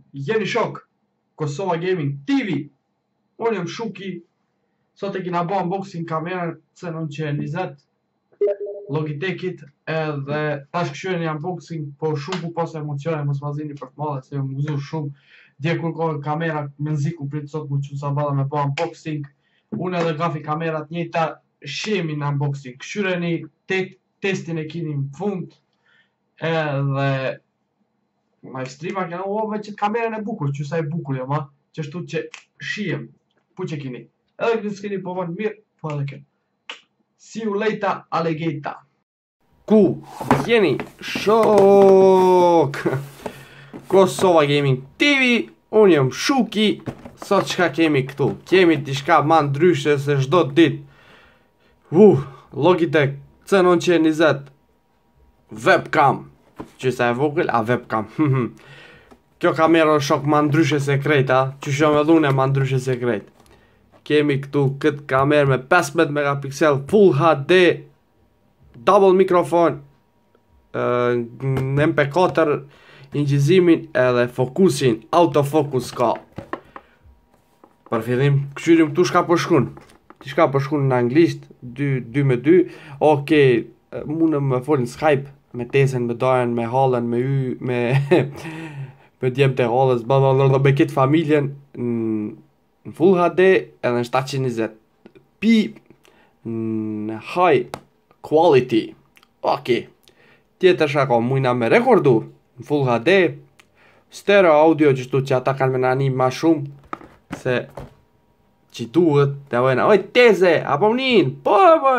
Jeni shok, Kosova Gaming TV. Unë jam Shuki. Sot e kina bo unboxing kamerën C920 Logitechit edhe tash këshyre një unboxing, po shumë ku pas emocione, mos ma zini për të madhe se më gëzu shumë. Dje kur kohë kamera me nëziku prit sot mu që sa bada me bo unboxing. Unë edhe gafi kamerat njëta shemi në unboxing. Këshyre një testin e kini në fund edhe ma i streama kena ove që kamerën e bukur, që sa e bukur jo ma, që shtu që shijem, pu që kini. Edhe këtë s'keni po vanë mirë, po edhe këtë. See you later, alligator. Ku jeni shok Kosova Gaming TV, unë jam Shuki. Sot çka kemi këtu? Kemi diçka ma ndryshe se çdo dit. Logitech C920 webcam. Që sa e vogël, a webcam. Kjo kamera është shok ma ndryshe se krejta, që shumë edhe unë e ma ndryshe se krejt. Kemi këtu këtë kamerë me 15 megapiksel Full HD, double mikrofon, në MP4, ingjizimin edhe fokusin, autofocus ka. Për fillim, këshyrim këtu shka përshkun. Ti shka përshkun në anglisht, 2 me 2, okej, mundë me folin Skype, me tesen, me dajen, me halen, me y, me djem të halës, me kitë familjen në Full HD edhe në 720p në high quality. Okej, tjetër shako, mujna me rekordu në Full HD, stereo audio qështu që ata kanë me nani ma shumë se që duhet të vajna, oj teze, apo mnin, po.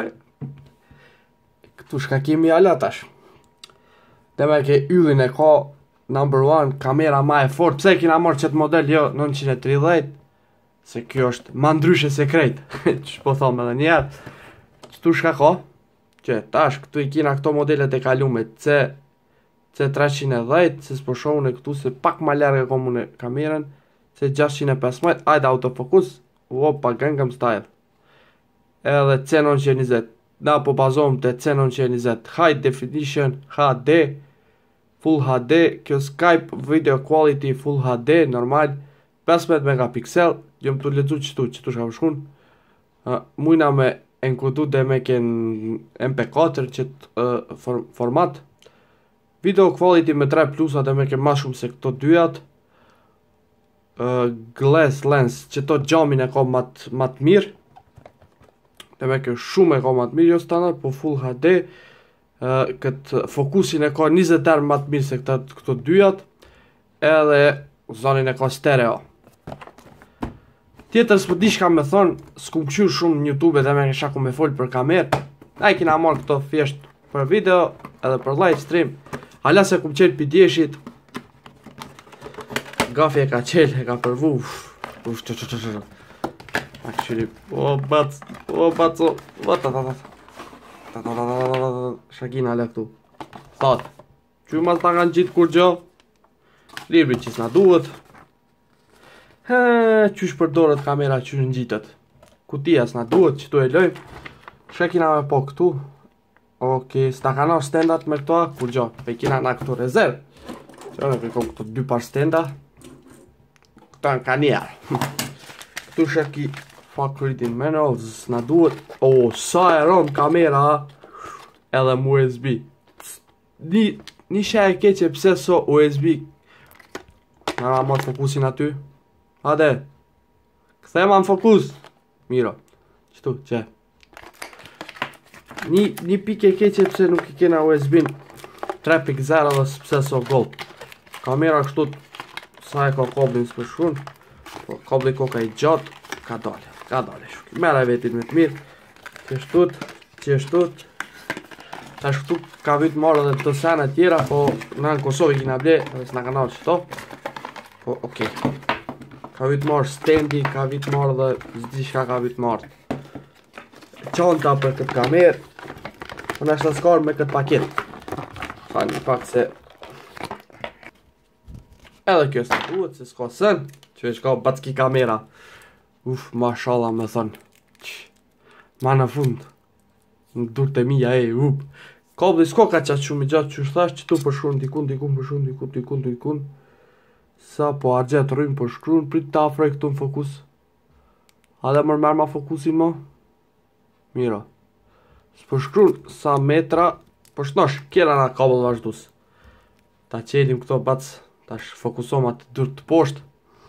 Këtu shka kemi alatash. Dhe me ke yllin e ka number 1, kamera ma e fort. Pse kina marrë qëtë model, jo 930, se kjo është ma ndryshe se krejt. Që po thome edhe njerë. Qëtu shka ka? Që tash këtu i kina këto modelet e kalume C310, se s'po shohun e këtu se pak ma lërgë e komu në kamerën, C615, ajde autofocus, opa Gangnam Style. Edhe C920, na po bazohem të C920, high definition, HD, Full HD, kjo Skype video quality Full HD, normal, 15 megapiksel, jëm të lezu qëtu shka përshkun, mujna me enkodu dhe me ken MP4 qëtë format, video quality me 3 plusat dhe me ken ma shumë se këto dyjat, glass lens qëto gjamin e ka mat mirë, dhe me ken shumë e ka mat mirë, jo standard, po Full HD, këtë fokusin e ka 20 herë më të mirë se këto dyjat, edhe zonin e ka stereo. Tjetër s'po di shka me thonë, s'kum këshyr shumë në YouTube dhe me kësha ku me folë për kamerë, a i kina marrë këto thjesht për video edhe për live stream, hala se kum qelë pidjeshit, gafi e ka qelë, e ka përvu, a këshyri, o baco, Shakina le këtu. Thot, që mas ta kanë gjitë kur gjo, libri që s'na duhet. Qysh përdorët kamera që në gjitët. Kutia s'na duhet, që tu e lojmë. Shakina me po këtu. Okej, s'ta kanë standard me këto, kur gjo, pe kina na këtu rezerv. Që në kërkom këtu 2 par stenda. Këto në ka njerë. Këtu shaki factory manual, s'na duhet. O, sa e rëmë kamera, edhe më USB. Një shë e keqe pse so USB. Nga ma marrë fokusin aty. Hade, këthema në fokus. Miro, qëtu, që. Një pike keqe pse nuk i kena USB 3.0 dhe pse so gold. Kamera kështu, sa e ka koblin së përshun. Kobli koka i gjatë, ka dole shuki. Mera e vetit me të mirë. Qeshtut. Tash këtu ka vytë marrë dhe të sene tjera, po në Kosovë i kina ble, dhe s'na ka nalë qëto. Po, okej. Ka vytë marrë stendi, ka vytë marrë dhe zdi shka ka vytë marrë. Qanta për këtë kamerë, po në është të skarë me këtë paket. Fa një pak se... Edhe kjo s'na duhet, se s'ka sën, që veç ka batski kamera. Mashallah me thënë. Ma në fund. Në dur të mija Kabli s'ko ka qatë shumë i gjatë që është thash që tu përshkun dikun. Sa po argjet rrym po shkruan, prit ta afroj këtu në fokus. A dhe mërmer ma fokusin mo? Mira. S'po shkruan sa metra, po shnosh, kjera na kabel vazhdus. Ta qelim këto bac, tash fokusom atë dur të poshtë.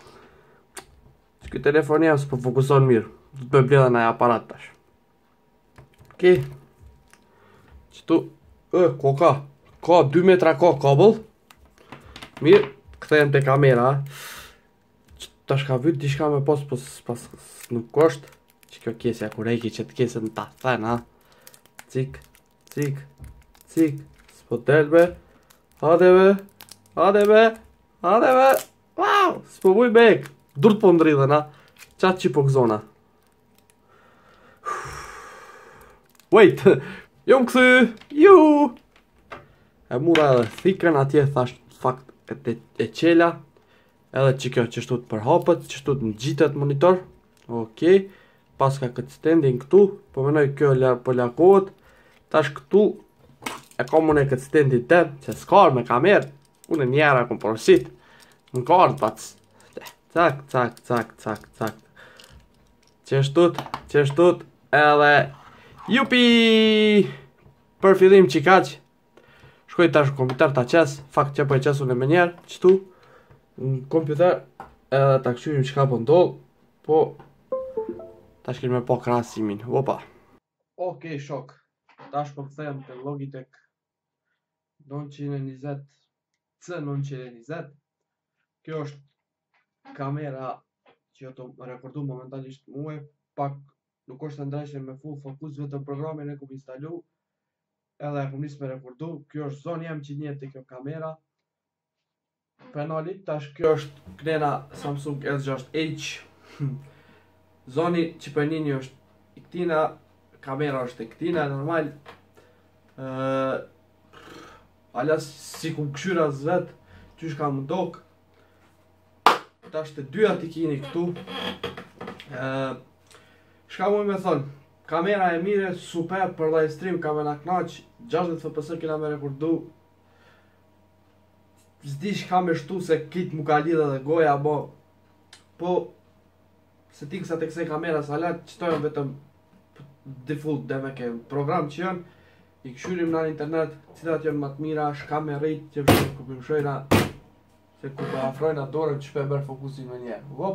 Ky telefon jam s'po fokuson mirë. Du të bëj bledha në aparat tash. Okej. Qëtu, koka. Ka 2 metra ka kabel. Mirë, kthehem te kamera. Tash ka vyt diçka me pas nuk është. Që kjo kesja kur eki që të kesën ta thën, ha. Cik, cik, cik. S'po del be. Hade be. Hade be. Hade be. Wow, s'po vuj bek. Dur të po ndridhen, ha. Qatë që po këzona. Wait, jo më këthy, ju. E mura edhe thikën atje, thash fakt e qela. Edhe që kjo qështu të përhapët, qështu të në gjitët monitor. Okej, pas ka këtë standin këtu, po menoj kjo po lakohet. Tash këtu, e kom unë e këtë standin tem, që s'kar me kamerë. Unë e njera kom porosit. Në kartë bac. Cak, cak, cak, cak, cak. Qeshtut, edhe jupi! Për fillim që kaq. Shkoj tash në kompjuter ta qes. Fakt që po e qesu në menjerë, qëtu. Në kompjuter, edhe ta këshyrim që ka po ndodh. Po, tash kemi me po krasimin. Opa. Okej, shok. Tash po këthem të Logitech 920 C920. Kjo është kamera që jo të rekordu momentalisht muaj, pak nuk është të ndrejshme me full fokus, vetëm programin e kom instalu, edhe e kom nis me rekordu. Kjo është zoni jam që njët të kjo kamera. Penalit, tash kjo është knena Samsung S6H. Zoni që për njëni është i këtina, kamera është e këtina, normal. Alas si ku këshyra zvet, qysh ka më dok. Tash të dyja t'i kini këtu. Shka mu me thonë, kamera e mire, super për live stream, ka me na knaq, 60 fps kina me rekordu. Zdi shka me shtu se kit mu ka lidhe dhe goja, po se ti kësa të kësej kamera salat, qëtojnë vetëm default dhe me ke program që janë, i këshyrim në internet, cilat janë më të mira, shka me rejt, që vështë kupim shojna. Se ku pa afrojnë atë dorën që shpe bërë fokusin me njerë. Hop,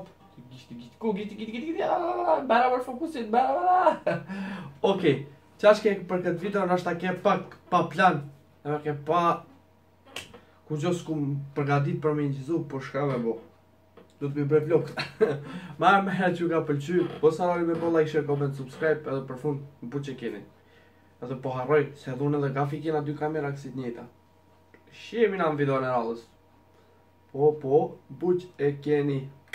bërë bërë fokusin, bërë. Okej, qash ke për këtë video nështë ta ke pak pa plan. Dhe ke pa ku gjos ku më përgatit për me njëzizu, po shka me bo. Du të mi bre vlog. Ma me herë që ka pëlqy, po sarari me bo like, share, comment, subscribe, edhe për fund më bu që keni. Edhe po harroj, se dhune dhe gafi kena 2 kamera kësit njëta. Shemi na në video në radhës. Po, buq e keni.